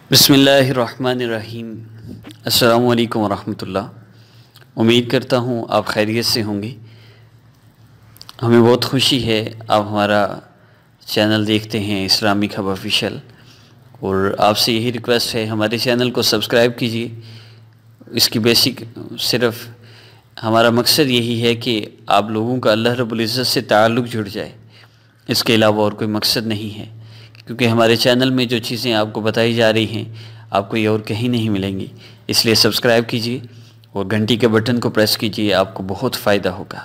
बिस्मिल्लाहिर्रहमानिर्रहीम। अस्सलामु अलैकुम वरहमतुल्लाह। उम्मीद करता हूँ आप खैरियत से होंगे। हमें बहुत खुशी है आप हमारा चैनल देखते हैं इस्लामिक हब ऑफिशियल, और आपसे यही रिक्वेस्ट है हमारे चैनल को सब्सक्राइब कीजिए। इसकी बेसिक सिर्फ हमारा मकसद यही है कि आप लोगों का अल्लाह रब्बुल इज़्ज़त से ताल्लुक़ जुड़ जाए, इसके अलावा और कोई मकसद नहीं है। क्योंकि हमारे चैनल में जो चीज़ें आपको बताई जा रही हैं आपको ये और कहीं नहीं मिलेंगी। इसलिए सब्सक्राइब कीजिए और घंटी के बटन को प्रेस कीजिए, आपको बहुत फ़ायदा होगा।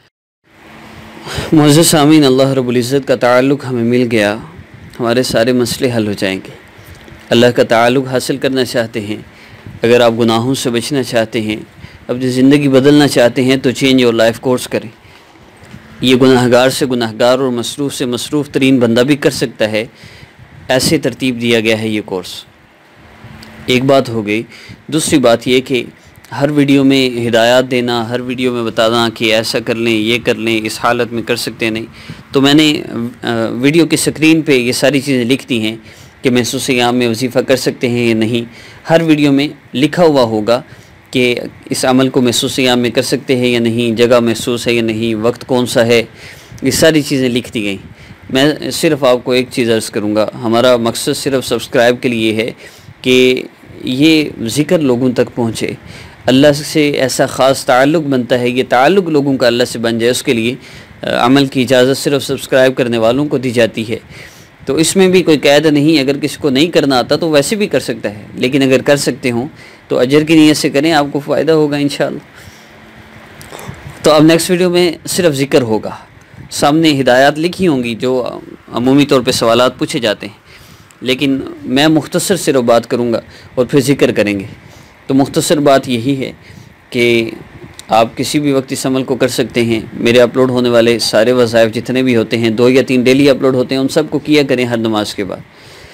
मुअज़्ज़ज़ सामीन, अल्लाह रब्बुल इज़्ज़त का ताल्लुक़ हमें मिल गया, हमारे सारे मसले हल हो जाएंगे। अल्लाह का ताल्लुक़ हासिल करना चाहते हैं, अगर आप गुनाहों से बचना चाहते हैं, अपनी ज़िंदगी बदलना चाहते हैं तो चेंज योर लाइफ कोर्स करें। ये गुनाहगार से गुनाहगार और मसरूफ़ से मसरूफ़ तरीन बंदा भी कर सकता है, ऐसे तरतीब दिया गया है ये कोर्स। एक बात हो गई। दूसरी बात ये कि हर वीडियो में हिदायत देना, हर वीडियो में बताना कि ऐसा कर लें, ये कर लें, इस हालत में कर सकते हैं नहीं, तो मैंने वीडियो की स्क्रीन पे ये सारी चीज़ें लिख दी हैं कि महसूस क़याम में वजीफ़ा कर सकते हैं या नहीं। हर वीडियो में लिखा हुआ होगा कि इस अमल को महसूस क़याम में कर सकते हैं या नहीं, जगह महसूस है या नहीं, वक्त कौन सा है, ये सारी चीज़ें लिख दी गई। मैं सिर्फ़ आपको एक चीज़ अर्ज़ करूँगा, हमारा मकसद सिर्फ़ सब्सक्राइब के लिए है कि ये ज़िक्र लोगों तक पहुँचे। अल्लाह से ऐसा ख़ास ताल्लुक़ बनता है, ये ताल्लुक़ लोगों का अल्लाह से बन जाए, उसके लिए अमल की इजाज़त सिर्फ़ सब्सक्राइब करने वालों को दी जाती है। तो इसमें भी कोई क़ैद नहीं, अगर किसी को नहीं करना आता तो वैसे भी कर सकता है, लेकिन अगर कर सकते हों तो अजर की नीयत से करें, आपको फ़ायदा होगा इंशाअल्लाह। तो अब नेक्स्ट वीडियो में सिर्फ़ ज़िक्र होगा, सामने हिदायत लिखी होंगी जो अमूमी तौर पे सवालात पूछे जाते हैं, लेकिन मैं मुख्तसर सिर्फ बात करूँगा और फिर ज़िक्र करेंगे। तो मुख्तसर बात यही है कि आप किसी भी वक्त इस अमल को कर सकते हैं। मेरे अपलोड होने वाले सारे वज़ाइफ जितने भी होते हैं, 2 या 3 डेली अपलोड होते हैं, उन सब को किया करें हर नमाज के बाद।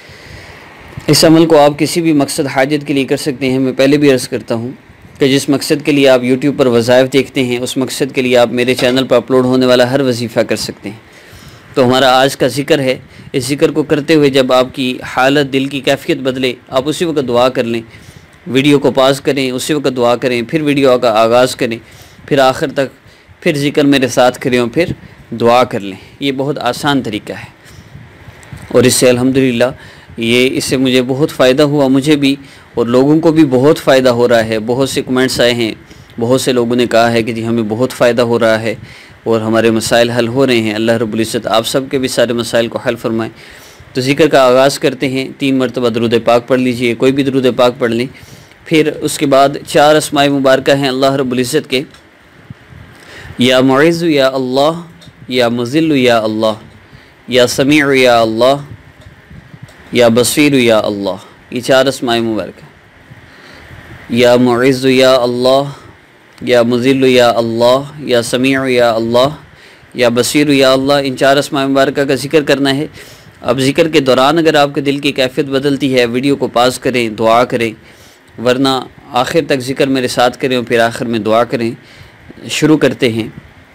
इस अमल को आप किसी भी मकसद हाजत के लिए कर सकते हैं। मैं पहले भी अर्ज़ करता हूँ कि जिस मकसद के लिए आप यूट्यूब पर वज़ाइफ देखते हैं, उस मकसद के लिए आप मेरे चैनल पर अपलोड होने वाला हर वजीफ़ा कर सकते हैं। तो हमारा आज का ज़िक्र है। इस ज़िक्र को करते हुए जब आपकी हालत, दिल की कैफियत बदले, आप उसी वक्त दुआ कर लें। वीडियो को पॉज़ करें, उसी वक्त दुआ करें, फिर वीडियो का आगाज़ करें, फिर आखिर तक फिर ज़िक्र मेरे साथ करें और फिर दुआ कर लें। ये बहुत आसान तरीका है और इससे अल्हम्दुलिल्लाह इससे मुझे बहुत फ़ायदा हुआ, मुझे भी और लोगों को भी बहुत फ़ायदा हो रहा है। बहुत से कमेंट्स आए हैं, बहुत से लोगों ने कहा है कि जी हमें बहुत फ़ायदा हो रहा है और हमारे मसाइल हल हो रहे हैं। अल्लाह रब्बुल इज़्ज़त आप सब के भी सारे मसाइल को हल फरमाएँ। तो ज़िक्र का आगाज़ करते हैं। 3 मरतबा दरूद पाक पढ़ लीजिए, कोई भी दरूद पाक पढ़ लें। फिर उसके बाद 4 अस्माए मुबारक हैं अल्लाह रब्बुल इज़्ज़त के, या मुइज़्ज़ु या अल्लाह, या मुज़िल्लु या अल्लाह, या समीउ या अल्लाह, या बसीरु या अल्लाह। ये 4 अस्माए मुबारक हैं। या मुइज़्ज़ु या अल्लाह, या मुज़िल्लु या अल्लाह, या समीउ या अल्लाह, या बसीरु या अल्लाह। इन 4 अस्माए मुबारक का ज़िक्र करना है। अब ज़िक्र के दौरान अगर आपके दिल की कैफियत बदलती है, वीडियो को पॉज़ करें, दुआ करें, वरना आखिर तक ज़िक्र मेरे साथ करें और फिर आखिर में दुआ करें। शुरू करते हैं।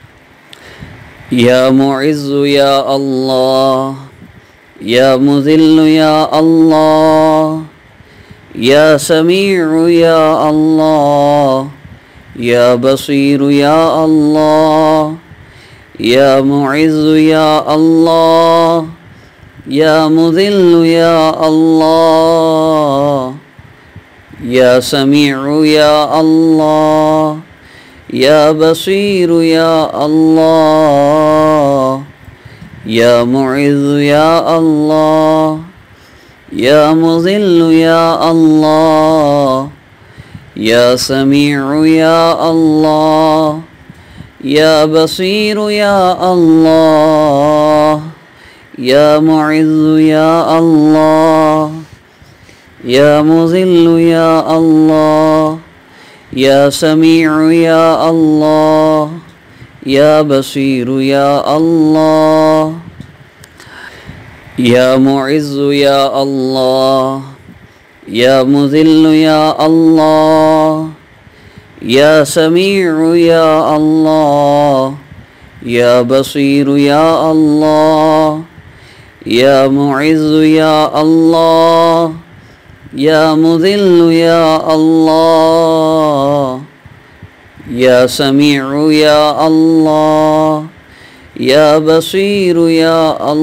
या मुइज़्ज़ु या अल्लाह, या मुज़िल्लु या अल्लाह, या समीउ या अल्लाह, या बसीरु या अल्लाह, या मुइज़्ज़ु या अल्लाह, या मुज़िल्लु या अल्लाह, या समीउ या अल्लाह, या बसीरु या अल्लाह, या मुइज़्ज़ु या अल्लाह, या मुज़िल्लु या अल्लाह, या समीउ या अल्लाह, या बसीरु या अल्लाह, या मुइज़्ज़ु या अल्लाह, या मुज़िल्लु या अल्लाह, या समीउ या अल्लाह, या बसीरु या अल्लाह, या मुइज़्ज़ु या अल्लाह, या मुज़िल्लु या अल्लाह, या समीउ या अल्लाह, या बसीरु या अल्लाह, या मुइज़्ज़ु या अल्लाह, या मुज़िल्लु या अल्लाह, या समीउ या अल्लाह, या बसीरु या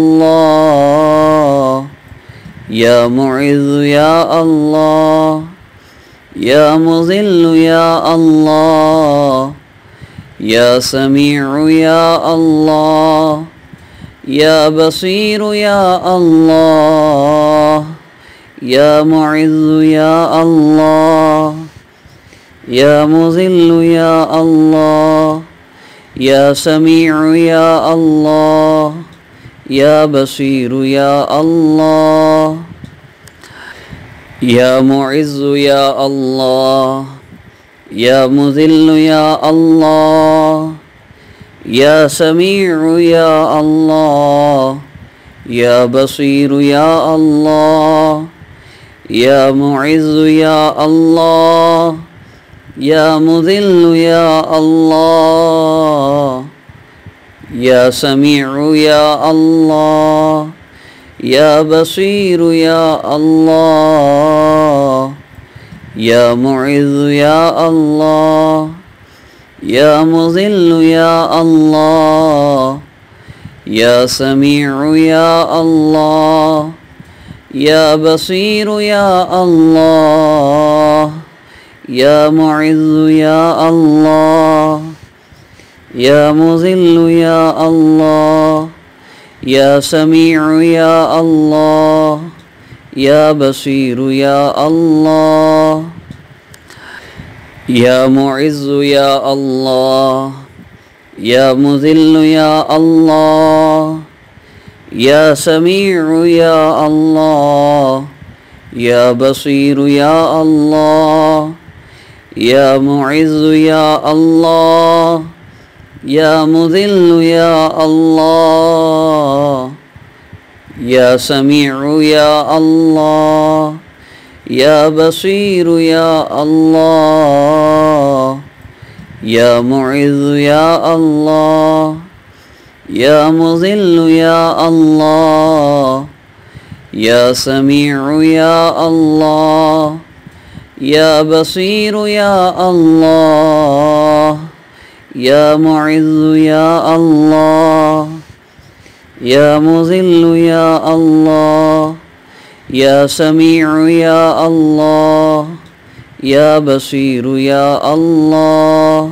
अल्लाह, या मुइज़्ज़ु या अल्लाह, या मुज़िल्लु या अल्लाह, या समीउ या अल्लाह, या बसीरु या अल्लाह, या मुइज़्ज़ु या अल्लाह, या मुज़िल्लु या अल्लाह, या समीउ या अल्लाह, या बसीरु या अल्लाह, या मुइज़्ज़ु या अल्लाह, या मुज़िल्लु या अल्लाह, या समीउ या अल्लाह, या बसीरु या अल्लाह, या मुइज़्ज़ु या अल्लाह, या मुज़िल्लु या अल्लाह, या समीउ या अल्लाह, या बसीरु या अल्लाह, या मुइज़्ज़ु या अल्लाह, या मुज़िल्लु या अल्लाह, या समीउ या अल्लाह, या बसीरु या अल्लाह, या मुइज़्ज़ु या अल्लाह, या मुज़िल्लु या अल्लाह, या समीउ या अल्लाह, या बसीरु या अल्लाह, या मुइज़्ज़ु या अल्लाह, या मुज़िल्लु या अल्लाह, या समीउ या अल्लाह, या बसीरु या अल्लाह, या मुइज़्ज़ु या अल्लाह, या मुज़िल्लु या अल्लाह, या समीउ या अल्लाह, या बसीरु या अल्लाह, या मुइज़्ज़ु या अल्लाह, या मुज़िल्लु या अल्लाह, या समीउ या अल्लाह, या बसीरु या अल्लाह, या मुइज़्ज़ु या अल्लाह, या मुज़िल्लु या अल्लाह, या समीउ या अल्लाह, या बसीरु या अल्लाह,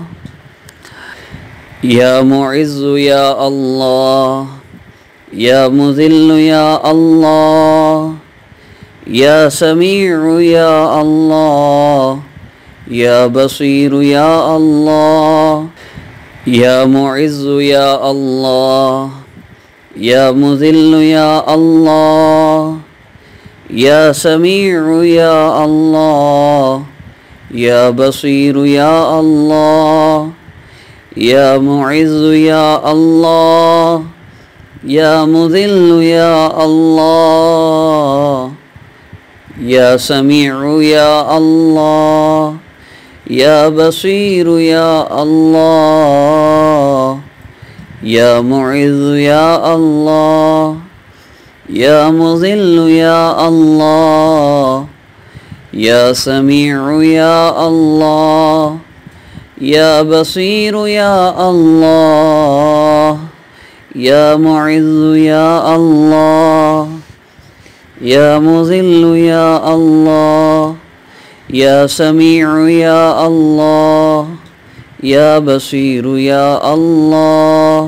या मुइज़्ज़ु या अल्लाह, या मुज़िल्लु या अल्लाह, या समीउ या अल्लाह, या बसीरु या अल्लाह, या मुइज़्ज़ु या अल्लाह, या मुज़िल्लु या अल्लाह, या समीउ या अल्लाह, या बसीरु या अल्लाह, या मुइज़्ज़ु या अल्लाह, या मुज़िल्लु या अल्लाह, या समीउ या अल्लाह, या बसीरु या अल्लाह, या मुइज़्ज़ु या अल्लाह, या मुज़िल्लु या अल्लाह, या समीउ या अल्लाह, या बसीरु या अल्लाह, या मुइज़्ज़ु या अल्लाह, या मुज़िल्लु या अल्लाह, या समीउ या अल्लाह, या बसीरु या अल्लाह।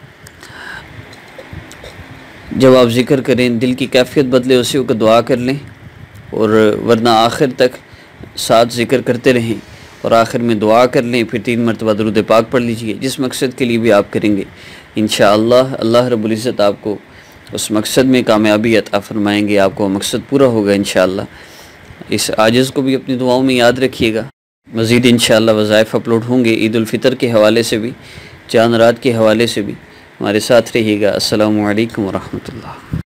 जब आप ज़िक्र करें दिल की कैफियत बदले उसी वक्त दुआ कर लें, और वरना आखिर तक साथ ज़िक्र करते रहें और आखिर में दुआ कर लें, फिर 3 मरतबा दरूद पाक पढ़ लीजिए जिस मकसद के लिए भी आप करेंगे। इंशाअल्लाह अल्लाह रब्बुल इज़्ज़त आपको उस मकसद में कामयाबी अता फ़रमाएँगे, आपको मकसद पूरा होगा इंशाअल्लाह। इस आजिज़ को भी अपनी दुआओं में याद रखिएगा। मज़ीद इंशाअल्लाह वज़ाइफ़ अपलोड होंगे, ईद उल फ़ितर के हवाले से भी, चांद रात के हवाले से भी। हमारे साथ रहिएगा। अस्सलामु अलैकुम व रहमतुल्लाह।